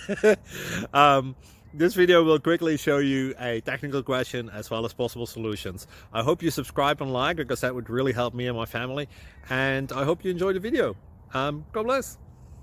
This video will quickly show you a technical question as well as possible solutions. I hope you subscribe and like, because that would really help me and my family. And I hope you enjoy the video. God bless.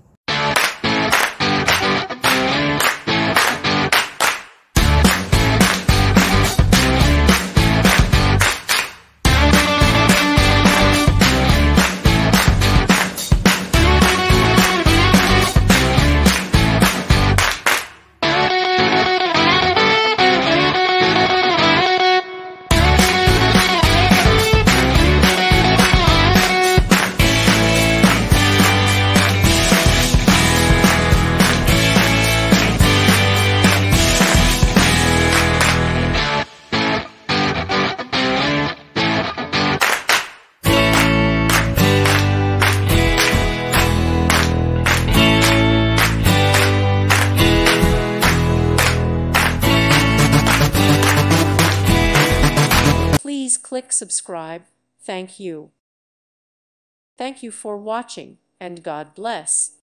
Please click subscribe. Thank you. Thank you for watching, and God bless.